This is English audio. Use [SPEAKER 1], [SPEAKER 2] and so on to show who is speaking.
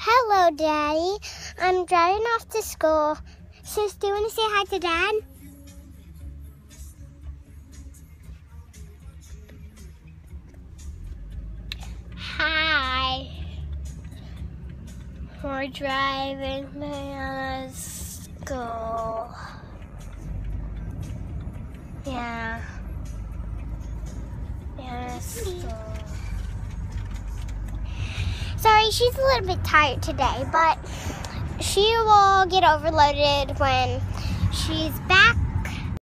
[SPEAKER 1] Hello, Daddy. I'm driving off to school. Sis, do you want to say hi to Dad? Hi. We're driving to school. Yeah. School. Sorry, she's a little bit tired today, but she will get overloaded when she's back